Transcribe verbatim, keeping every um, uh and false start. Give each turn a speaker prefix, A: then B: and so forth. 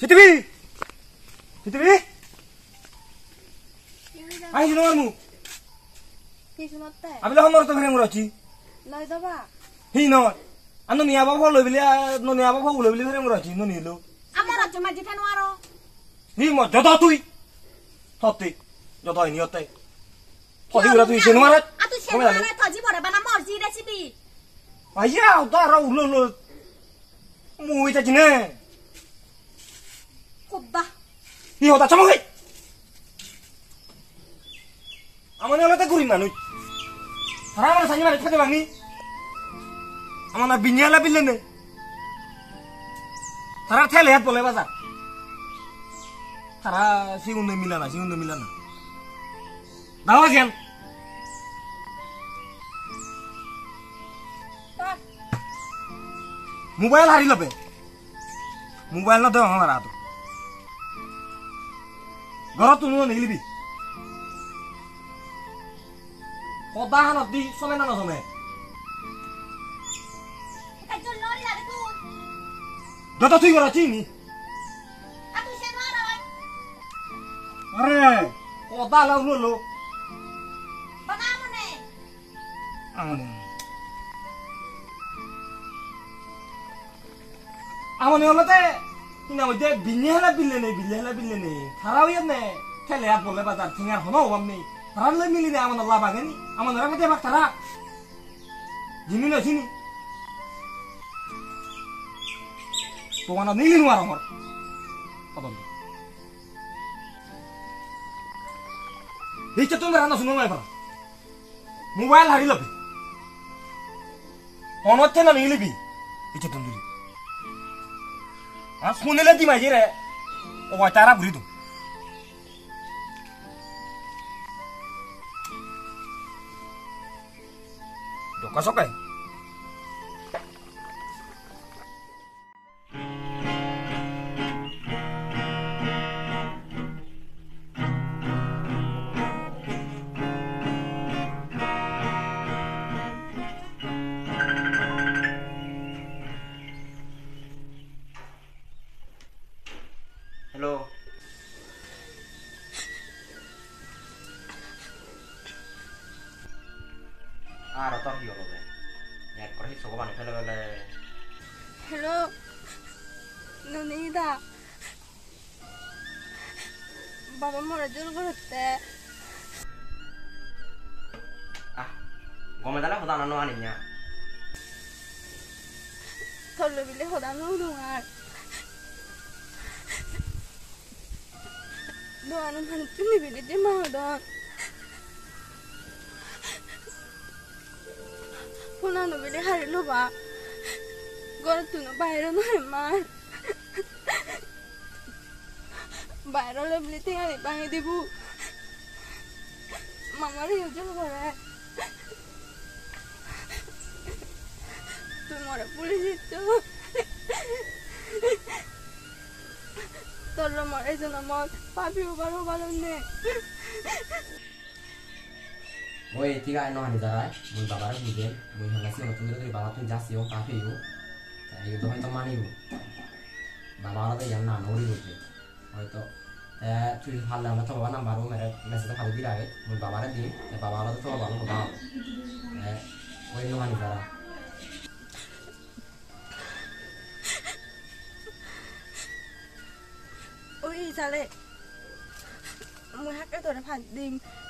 A: Sitibi. Sitibi. Ayo nomormu.
B: কি শুনতে
A: আবিলা সমর তো ঘরে মরছি
B: লই দবা
A: হি ন আনো নিয়া বাবা লই বিলি নো নিয়া বাবা লই বিলি ঘরে মরছি নো নিলো
B: আমার রাজ্য মাঝি কেন আরো
A: হি ম যত তুই সত্যি যত নিয়তে হদি উরা তুই সেন মারা
B: আ তুই সেন মারা থজি বড় বানা মর্জি রেসিপি
A: আইয়া দারা উলো লো মুই তা জিনে
B: খুদ্দা
A: হি হতা চমকে আমনে হলে তো করি মানুষ সারা আমার সানি মারি খেতে বাংনি আমার না বিনিয়ালা বিলে নে সারা ঠেলে হাত বলে বাজার সারা সিগুন মিলা না সিগুন মিলা না দাও আছেন মোবাইল হারি লবে মোবাইল না দেও আমার হাত ঘর তুমি নিলিবি Kodahan di some na some.
B: Kajo lori la tu.
A: Data tu igora chini.
B: Atu se mara.
A: Are, koda la ulo lo.
B: Bana mone.
A: Amone. Amone hola te ina mojhe binyala billene binyala billene. Khara hoye ne. Thele at bolle bazar thingar hono amni. Taran le mili de amon Allah bagani amon ra kete bak tara jini na sini to mana nili nu ar amor padon dicha tu mera na suno mai para mobile hari lobe ono te na nili bi dicha tu nili ah sunile di mai jere o wa tara buri tu Kasok eh. Hello. Ah, rotor hiyo lobe. Ya, korhi sogo bani fele fele.
B: Hello. Nonida. Baba mora jor করতে
C: Ah, gome dala hoda nano aninya.
B: Tollo bile hoda no dungar. Doan han tuni bile de ma don. Puna no bile hari lo ba. Gora tu no bayro no mar. Bayro le bile tinga ni bangi dibu. Mama ri ujo bare. Tu mora pulisito. Tollo mora jono mor papi ubaro balonne.
C: Moi tiga eno hani darai, moi babar buge, moi halasi ono tundre dari baba tun jasi o kafe yo. Jadi itu hoito mani yo. Baba ala to yan na nori buge. Hoito eh tu hal la to baba number o mere message khali dirai, moi babar di, e baba ala to baba ko dao. Eh moi no hani darai.
B: Ôi sao lại mua hát cái tôi đã phản tìm